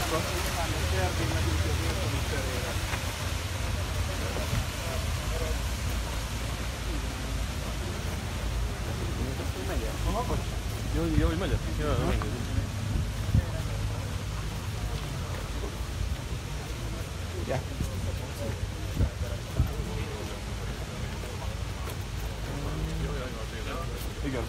Jó, hogy megyek? Jó, yeah. Igen.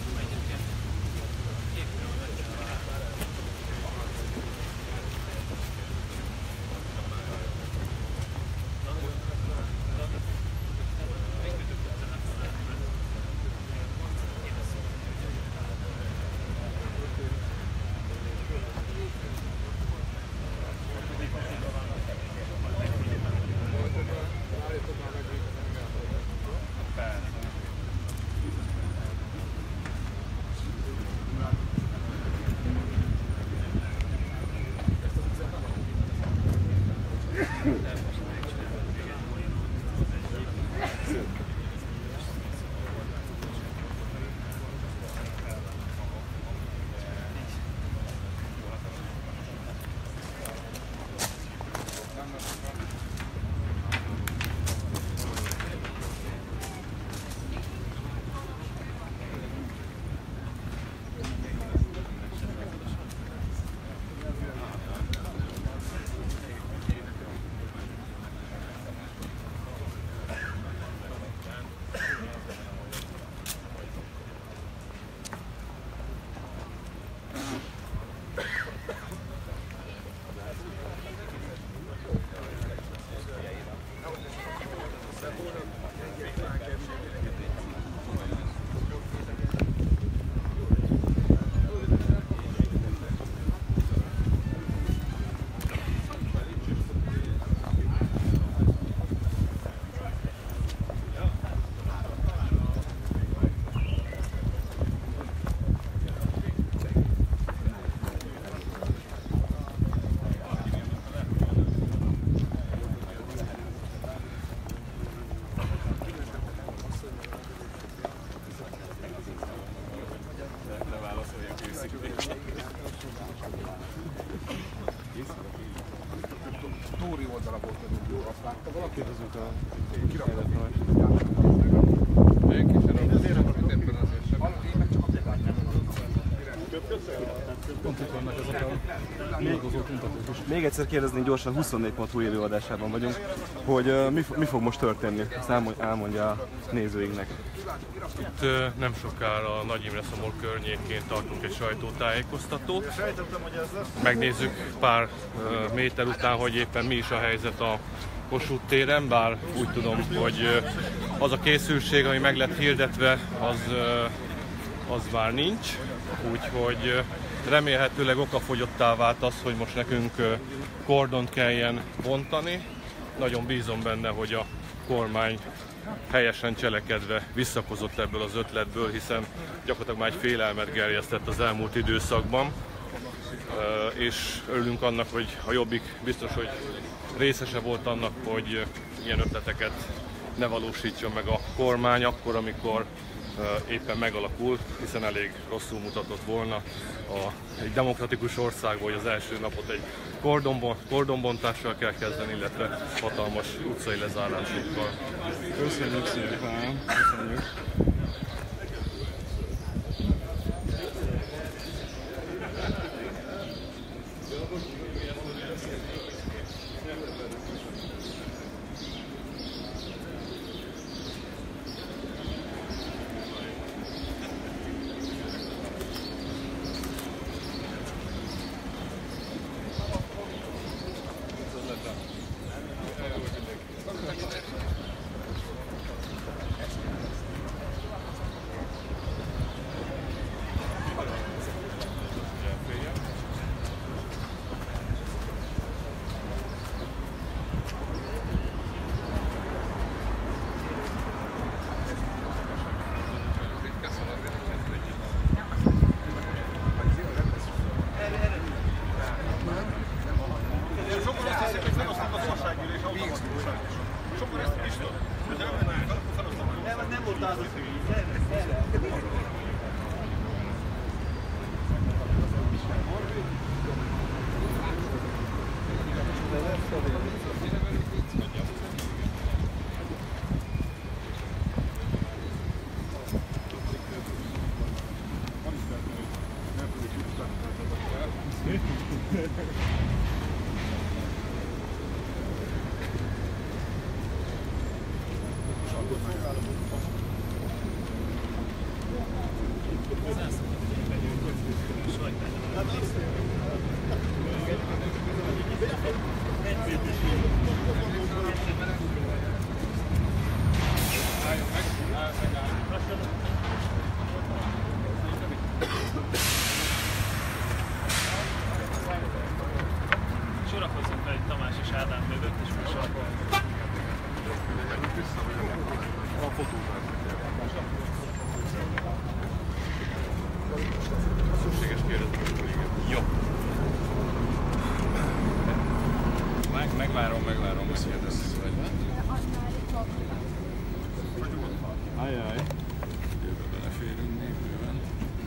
Tóri oldala volt nagyon jó, azt látta valaki? Kérdezzük a kiraktam. Ők is Azért akarok ebben azért sem. Én meg csak azt láttam. pont itt vannak ezek a méltozó tüntetők is. Még egyszer kérdezni gyorsan, 24.hu élőadásában vagyunk, hogy mi fog most történni? Ezt elmondja a nézőinknek. Itt nem sokára a Nagy Imre Szomor környékén tartunk egy sajtótájékoztatót. Megnézzük pár méter után, hogy éppen mi is a helyzet a Kossuth téren, bár úgy tudom, hogy az a készültség, ami meg lett hirdetve, az már nincs. Úgyhogy remélhetőleg okafogyottá vált az, hogy most nekünk kordont kelljen bontani. Nagyon bízom benne, hogy a kormány helyesen cselekedve visszakozott ebből az ötletből, hiszen gyakorlatilag már egy félelmet gerjesztett az elmúlt időszakban. És örülünk annak, hogy a Jobbik biztos, hogy részese volt annak, hogy ilyen ötleteket ne valósítson meg a kormány akkor, amikor éppen megalakul, hiszen elég rosszul mutatott volna egy demokratikus országban, hogy az első napot egy kordonbontással kell kezdeni, illetve hatalmas utcai lezárásokkal. Köszönjük szépen! Köszönjük! Sorakozzunk fel egy Tamás és Ádám mögött, és most akkor... A fotóban. Szükséges kérdezni. Jó. Megvárom, hogy kérdezz vagy. Ajjaj. Jövő beleférünk még bőven.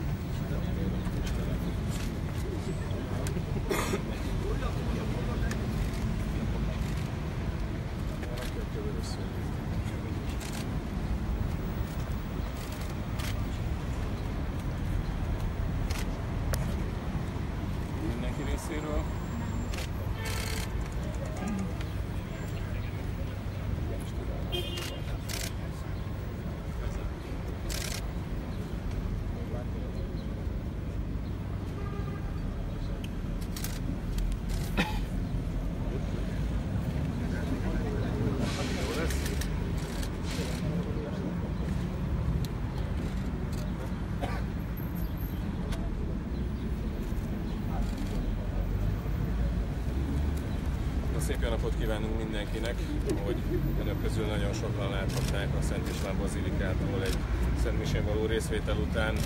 Mindenki részéről. Szép jó napot kívánunk mindenkinek, hogy önök közül nagyon sokan láthatták a Szent István Bazilikától egy Szent Misén való részvétel után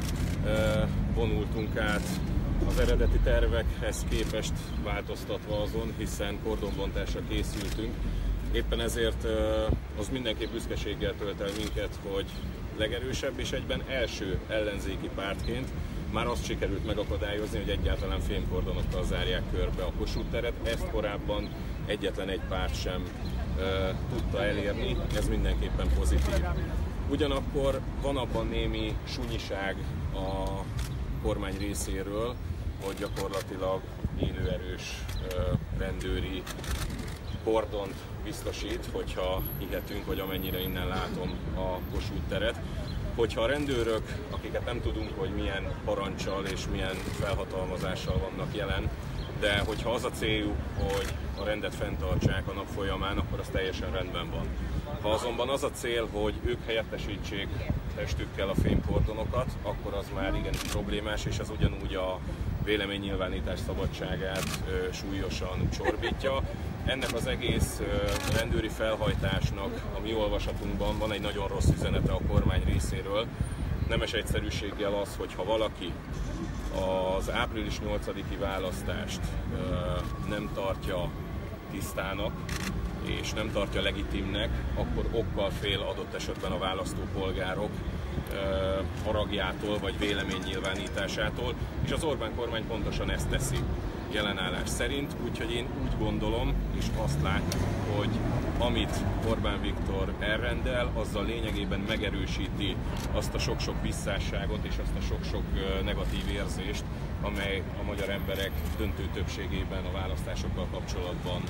vonultunk át az eredeti tervekhez képest változtatva azon, hiszen kordonbontásra készültünk. Éppen ezért az mindenképp büszkeséggel tölt el minket, hogy legerősebb és egyben első ellenzéki pártként már azt sikerült megakadályozni, hogy egyáltalán fémkordonokkal zárják körbe a Kossuth teret. Ezt korábban egyetlen egy párt sem tudta elérni, ez mindenképpen pozitív. Ugyanakkor van abban némi sunyiság a kormány részéről, hogy gyakorlatilag élőerős rendőri kordont biztosít, hogyha hihetünk, hogy amennyire innen látom a Kossuth teret. Hogyha a rendőrök, akiket nem tudunk, hogy milyen paranccsal és milyen felhatalmazással vannak jelen, de hogyha az a céljuk, hogy a rendet fenntartsák a nap folyamán, akkor az teljesen rendben van. Ha azonban az a cél, hogy ők helyettesítsék testükkel a fémkordonokat, akkor az már igenis problémás, és az ugyanúgy a véleménynyilvánítás szabadságát súlyosan csorbítja. Ennek az egész rendőri felhajtásnak a mi olvasatunkban van egy nagyon rossz üzenete a kormány részéről. Nemes egyszerűséggel az, hogyha valaki az április 8-i választást nem tartja tisztának, és nem tartja legitimnek, akkor okkal fél adott esetben a választópolgárok haragjától vagy véleménynyilvánításától, és az Orbán kormány pontosan ezt teszi jelenállás szerint, úgyhogy én úgy gondolom, és azt látjuk, hogy amit Orbán Viktor elrendel, azzal lényegében megerősíti azt a sok-sok visszásságot és azt a sok-sok negatív érzést, amely a magyar emberek döntő többségében a választásokkal kapcsolatban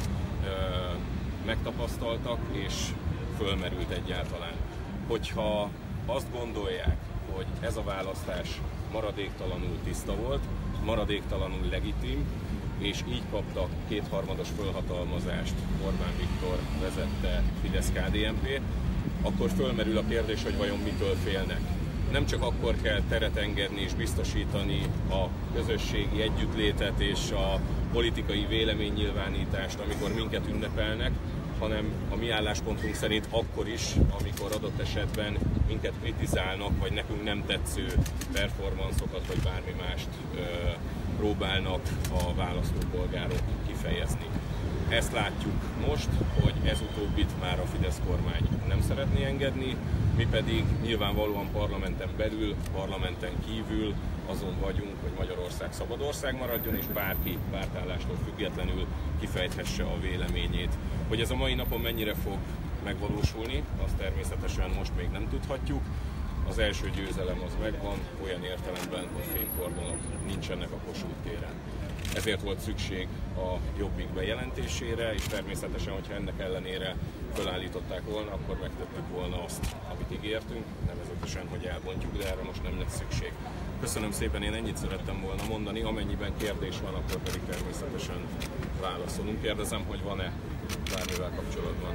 megtapasztaltak és fölmerült egyáltalán. Hogyha azt gondolják, hogy ez a választás maradéktalanul tiszta volt, maradéktalanul legitim, és így kaptak kétharmados fölhatalmazást Orbán Viktor vezette Fidesz-KDNP, akkor fölmerül a kérdés, hogy vajon mitől félnek. Nem csak akkor kell teret engedni és biztosítani a közösségi együttlétet és a politikai véleménynyilvánítást, amikor minket ünnepelnek, hanem a mi álláspontunk szerint akkor is, amikor adott esetben minket kritizálnak, vagy nekünk nem tetsző performanszokat, vagy bármi mást próbálnak a választópolgárok kifejezni. Ezt látjuk most, hogy ez utóbbit már a Fidesz kormány nem szeretné engedni, mi pedig nyilvánvalóan parlamenten belül, parlamenten kívül azon vagyunk, hogy Magyarország szabad ország maradjon, és bárki pártállástól függetlenül kifejthesse a véleményét. Hogy ez a mai napon mennyire fog megvalósulni, azt természetesen most még nem tudhatjuk. Az első győzelem az megvan, olyan értelemben, hogy fénykordonok nincsenek a Kossuth téren. Ezért volt szükség a Jobbik bejelentésére, és természetesen, hogyha ennek ellenére felállították volna, akkor megtettük volna azt, amit ígértünk, nevezetesen, hogy elbontjuk, de erre most nem lesz szükség. Köszönöm szépen, én ennyit szerettem volna mondani, amennyiben kérdés van, akkor pedig természetesen válaszolunk. Kérdezem, hogy van-e bármivel kapcsolatban.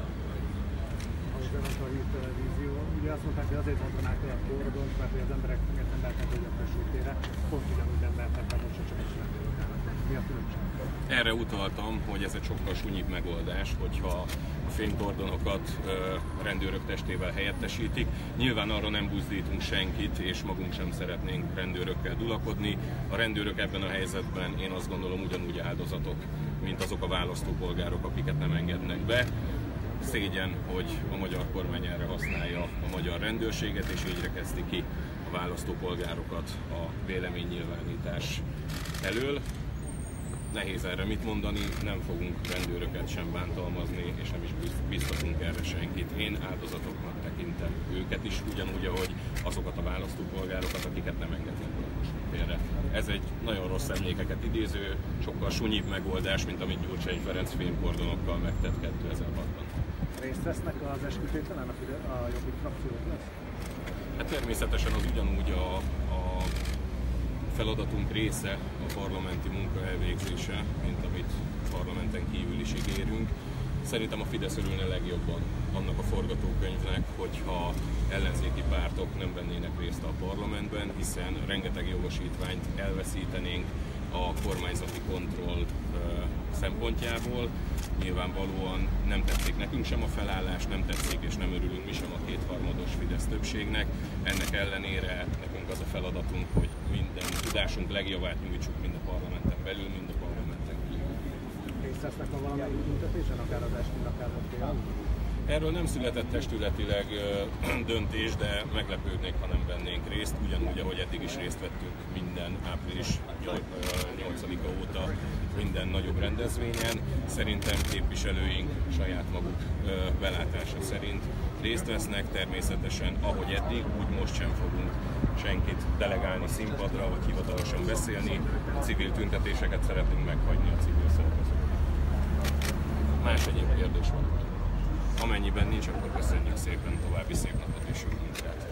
A hírtelevízió. Ugye azt mondták, hogy azért mondanák el a forradont, mert az emberek nem mehetnek a Kossuth térre, pont ugyanúgy nem mehetnek el, most csak is rendőröknek. Mi a különbség? Erre utaltam, hogy ez egy sokkal sunyibb megoldás, hogyha a fénykordonokat rendőrök testével helyettesítik. Nyilván arra nem buzdítunk senkit, és magunk sem szeretnénk rendőrökkel dulakodni. A rendőrök ebben a helyzetben én azt gondolom ugyanúgy áldozatok, mint azok a választópolgárok, akiket nem engednek be. Szégyen, hogy a magyar kormány erre használja a magyar rendőrséget, és így rekezti ki a választópolgárokat a véleménynyilvánítás elől. Nehéz erre mit mondani, nem fogunk rendőröket sem bántalmazni, és nem is biztatunk erre senkit. Én áldozatoknak tekintem őket is, ugyanúgy, ahogy azokat a választópolgárokat, akiket nem engednek a Kossuth térre. Ez egy nagyon rossz emlékeket idéző, sokkal sunyibb megoldás, mint amit Gyurcsány Ferenc fénykordonokkal megtett 2006-ban. Részt vesznek az eskütételen a Jobbik frakciók lesz? Hát természetesen az ugyanúgy a feladatunk része a parlamenti munka elvégzése, mint amit parlamenten kívül is ígérünk. Szerintem a Fidesz örülne legjobban annak a forgatókönyvnek, hogyha ellenzéki pártok nem vennének részt a parlamentben, hiszen rengeteg jogosítványt elveszítenénk a kormányzati kontroll szempontjából. Nyilvánvalóan nem tetszik nekünk sem a felállás, nem tetszik és nem örülünk mi sem a kétharmados Fidesz többségnek. Ennek ellenére nekünk az a feladatunk, hogy minden tudásunk legjavát nyújtsuk mind a parlamenten belül, mind a parlamenten kívül. Részt vesznek a valamelyik büntetésen, akár az esküt, akár a tél? Erről nem született testületileg döntés, de meglepődnék, ha nem vennénk részt, ugyanúgy, ahogy eddig is részt vettünk minden április 8-a óta minden nagyobb rendezvényen. Szerintem képviselőink saját maguk belátása szerint részt vesznek, természetesen, ahogy eddig, úgy most sem fogunk senkit delegálni színpadra, vagy hivatalosan beszélni. A civil tüntetéseket szeretnénk meghagyni a civil szervezeteknek. Más egyéb kérdés van. Amennyiben nincs, akkor köszönjük szépen, további szép napot és jó munkát!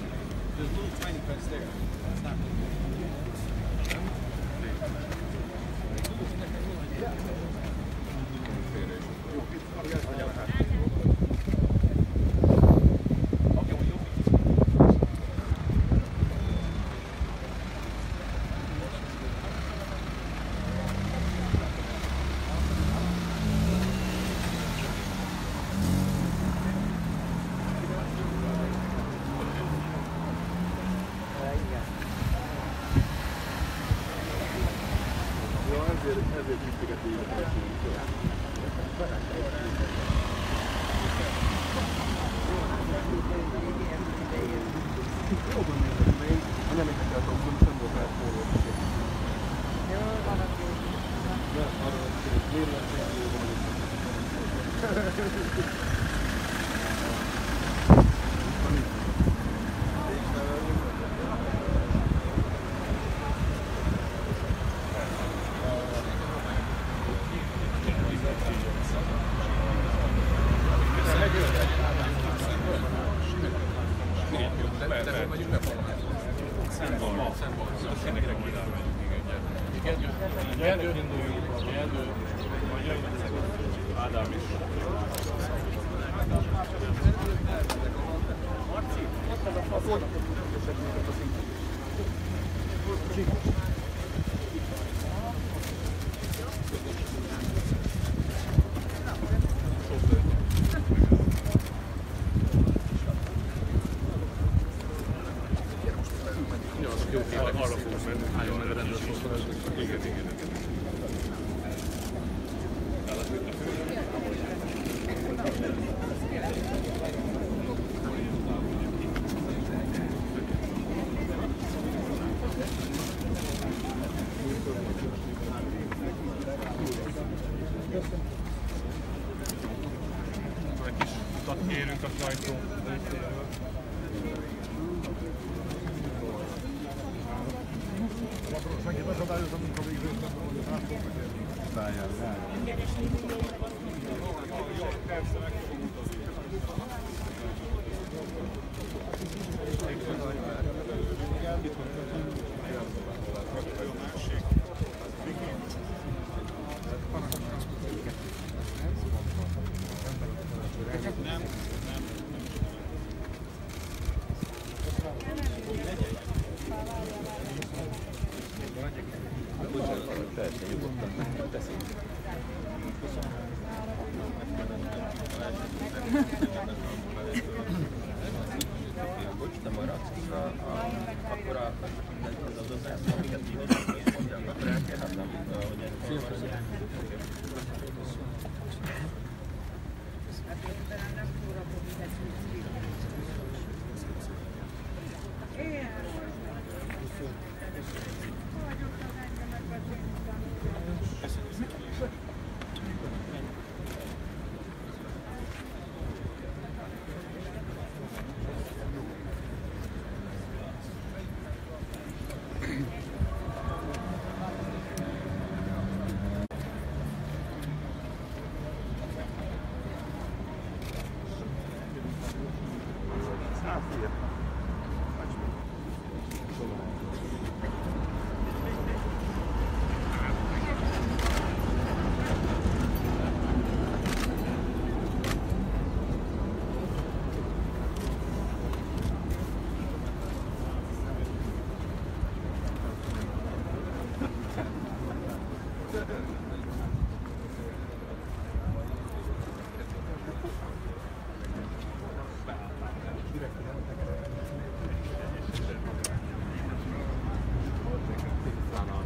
Ezért hívtuk a tényleg. Jobban nézem, de én nem értek el a dolgom, sem volt rá szóló. Jó, van a tényleg. Ja, arra van tényleg. Miért lesz tényleg jobban Ádám is. Arra fogok menni, álljon meg a rendőrségre. Egy kis utat kérünk a sajtó részéről. Senki megakadályozza a munkavégzőt, hogy az átfognak. Várjál. Persze, meg fogunk utazni. Teljesen nyugodtan teszünk. Bocs, te maradsz akkor az adózást, amiket mondják, akkor elkérhetem, hogy ez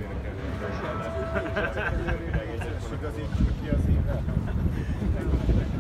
Igazi, ki az éve.